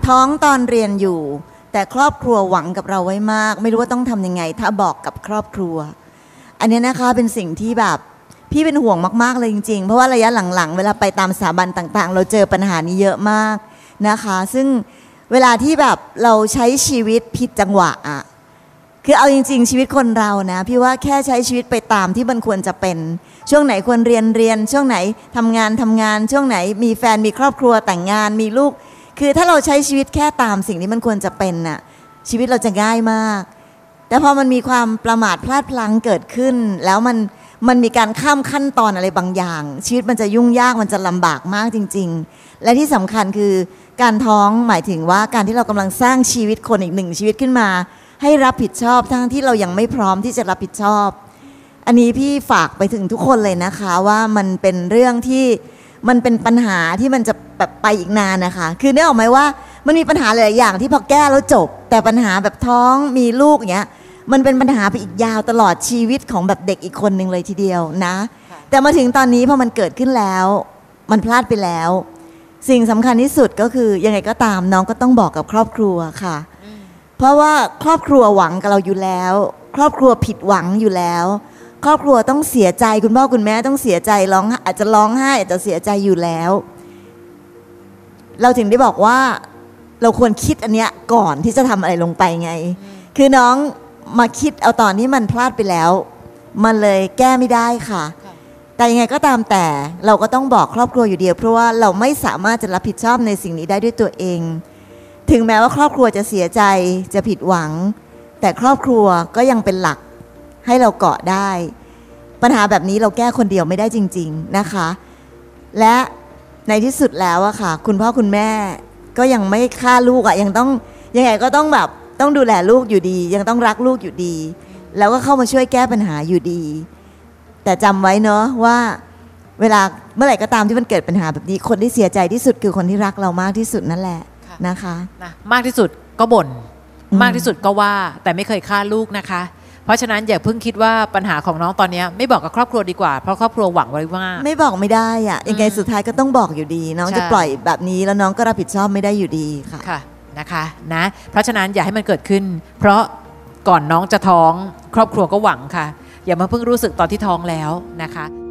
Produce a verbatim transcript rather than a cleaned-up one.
ท้องตอนเรียนอยู่แต่ครอบครัวหวังกับเราไว้มากไม่รู้ว่าต้องทำยังไงถ้าบอกกับครอบครัวอันนี้นะคะเป็นสิ่งที่แบบพี่เป็นห่วงมากๆเลยจริงๆเพราะว่าระยะหลังๆเวลาไปตามสถาบันต่างๆเราเจอปัญหานี้เยอะมากนะคะซึ่งเวลาที่แบบเราใช้ชีวิตผิดจังหวะอะคือเอาจริงๆชีวิตคนเรานะพี่ว่าแค่ใช้ชีวิตไปตามที่มันควรจะเป็นช่วงไหนควรเรียนเรียนช่วงไหนทำงานทำงานช่วงไหนมีแฟนมีครอบครัวแต่งงานมีลูกคือถ้าเราใช้ชีวิตแค่ตามสิ่งที่มันควรจะเป็นน่ะชีวิตเราจะง่ายมากแต่พอมันมีความประมาทพลาดพลั้งเกิดขึ้นแล้วมันมันมีการข้ามขั้นตอนอะไรบางอย่างชีวิตมันจะยุ่งยากมันจะลำบากมากจริงๆและที่สำคัญคือการท้องหมายถึงว่าการที่เรากำลังสร้างชีวิตคนอีกหนึ่งชีวิตขึ้นมาให้รับผิดชอบทั้งที่เรายังไม่พร้อมที่จะรับผิดชอบอันนี้พี่ฝากไปถึงทุกคนเลยนะคะว่ามันเป็นเรื่องที่มันเป็นปัญหาที่มันจะแบบไปอีกนานนะคะคือนึกออกไหมว่ามันมีปัญหาหลายอย่างที่พอแก้แล้วจบแต่ปัญหาแบบท้องมีลูกอย่างเงี้ยมันเป็นปัญหาไปอีกยาวตลอดชีวิตของแบบเด็กอีกคนหนึ่งเลยทีเดียวนะแต่มาถึงตอนนี้พอมันเกิดขึ้นแล้วมันพลาดไปแล้วสิ่งสำคัญที่สุดก็คือยังไงก็ตามน้องก็ต้องบอกกับครอบครัวค่ะเพราะว่าครอบครัวหวังกับเราอยู่แล้วครอบครัวผิดหวังอยู่แล้วครอบครัวต้องเสียใจคุณพ่อคุณแม่ต้องเสียใจร้องอาจจะร้องไห้อาจจะเสียใจอยู่แล้วเราถึงได้บอกว่าเราควรคิดอันเนี้ยก่อนที่จะทำอะไรลงไปไงคือน้องมาคิดเอาตอนที่มันพลาดไปแล้วมันเลยแก้ไม่ได้ค่ะแต่ยังไงก็ตามแต่เราก็ต้องบอกครอบครัวอยู่เดียวเพราะว่าเราไม่สามารถจะรับผิดชอบในสิ่งนี้ได้ด้วยตัวเองถึงแม้ว่าครอบครัวจะเสียใจจะผิดหวังแต่ครอบครัวก็ยังเป็นหลักให้เราเกาะได้ปัญหาแบบนี้เราแก้คนเดียวไม่ได้จริงๆนะคะและในที่สุดแล้วอะค่ะคุณพ่อคุณแม่ก็ยังไม่ฆ่าลูกอะยังต้องยังไงก็ต้องแบบต้องดูแลลูกอยู่ดียังต้องรักลูกอยู่ดีแล้วก็เข้ามาช่วยแก้ปัญหาอยู่ดีแต่จำไว้เนอะว่าเวลาเมื่อไหร่ก็ตามที่มันเกิดปัญหาแบบนี้คนที่เสียใจที่สุดคือคนที่รักเรามากที่สุดนั่นแหละนะคะนะมากที่สุดก็บ่นมากที่สุดก็ว่าแต่ไม่เคยฆ่าลูกนะคะเพราะฉะนั้นอย่าเพิ่งคิดว่าปัญหาของน้องตอนนี้ไม่บอกกับครอบครัวดีกว่าเพราะครอบครัวหวังไว้ว่าไม่บอกไม่ได้อะยังไงสุดท้ายก็ต้องบอกอยู่ดีน้องจะปล่อยแบบนี้แล้วน้องก็รับผิดชอบไม่ได้อยู่ดีค่ะค่ะนะคะนะเพราะฉะนั้นอย่าให้มันเกิดขึ้นเพราะก่อนน้องจะท้องครอบครัวก็หวังค่ะอย่ามาเพิ่งรู้สึกตอนที่ท้องแล้วนะคะ